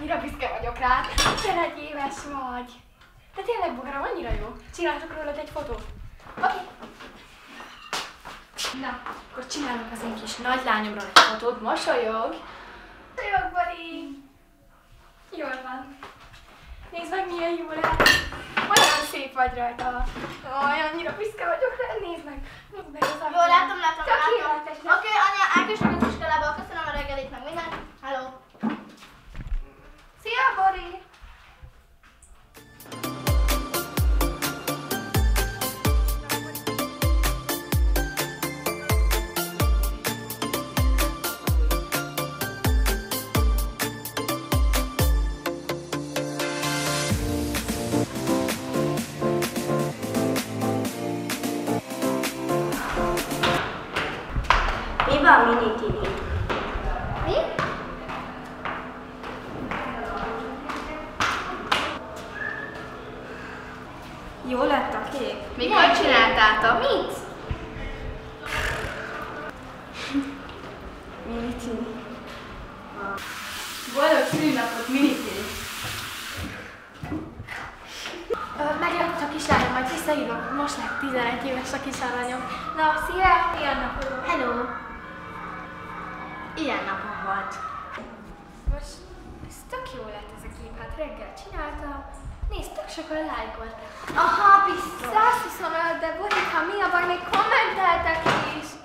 Annyira büszke vagyok rád. 11 éves vagy. De tényleg, bogaram, annyira jó. Csináltok rólad egy fotót. Oké. Na, akkor csinálok az én kis nagylányomról egy fotót. Mosolyog. Mosolyog, Bari. Jól van. Nézd meg, milyen jól áll. Olyan szép vagy rajta. Annyira büszke vagyok rá. Nézd meg. Nézd meg az Jó, látom. Tökéletes. Oké, anya, elkösnek az iskolába. Köszönöm a reggelit, meg mindent. Hello. Szia, Bori. Mi van, Mini Tini? Mi? Jó lett a kép? Mikor csináltátok? Mit? Mini Tini. Boldog szülinapot, Mini Tini. Megjött a kislányom, majd visszahívok. Most lett 11 éves a kisalányom. Na, szia! Milyen napod? Hello. Ilyen napom volt. Most ez tök jó lett ez a kép, hát reggel csináltam. Nézd, tök sokan lájkolták. Aha, biztos. 125, de Borika, mi a baj, még kommenteltek is.